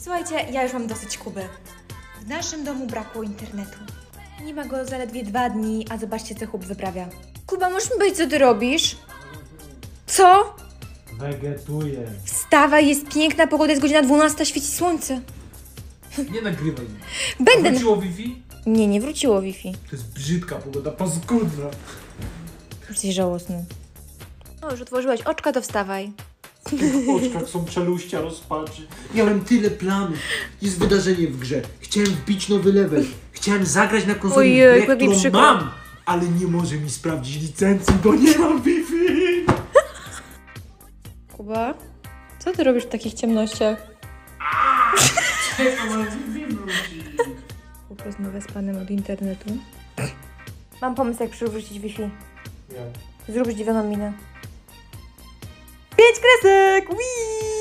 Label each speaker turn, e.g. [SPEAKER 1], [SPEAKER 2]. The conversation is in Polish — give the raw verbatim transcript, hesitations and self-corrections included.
[SPEAKER 1] Słuchajcie, ja już mam dosyć Kuby. W naszym domu brakło internetu. Nie ma go zaledwie dwa dni, a zobaczcie, co chłop wyprawia. Kuba, możesz mi powiedzieć, co ty robisz? Co?
[SPEAKER 2] Wegetuję.
[SPEAKER 1] Wstawaj, jest piękna pogoda, jest godzina dwunasta, świeci słońce.
[SPEAKER 2] Nie nagrywaj.
[SPEAKER 1] Będę...
[SPEAKER 2] Wróciło Wi-Fi?
[SPEAKER 1] Nie, nie wróciło Wi-Fi.
[SPEAKER 2] To jest brzydka pogoda, paskudna.
[SPEAKER 1] Jesteś żałosny. O, już otworzyłeś oczka, to wstawaj.
[SPEAKER 2] W tych oczkach są przeluścia rozpaczy. Miałem tyle planów. Jest wydarzenie w grze. Chciałem wbić nowy level. Chciałem zagrać na konsoli
[SPEAKER 1] Ojej,
[SPEAKER 2] w grę,
[SPEAKER 1] jak mi
[SPEAKER 2] którą
[SPEAKER 1] przykro.
[SPEAKER 2] mam. Ale nie może mi sprawdzić licencji, bo nie mam Wi-Fi.
[SPEAKER 1] Kuba, co ty robisz w takich ciemnościach?
[SPEAKER 2] Czekam, aż Wi-Fi wróci.
[SPEAKER 1] Po prostu wyspany od internetu. Mam pomysł, jak przywrócić Wi-Fi.
[SPEAKER 2] Ja.
[SPEAKER 1] Zrób zdziwioną minę. Pięć kresek! Wii!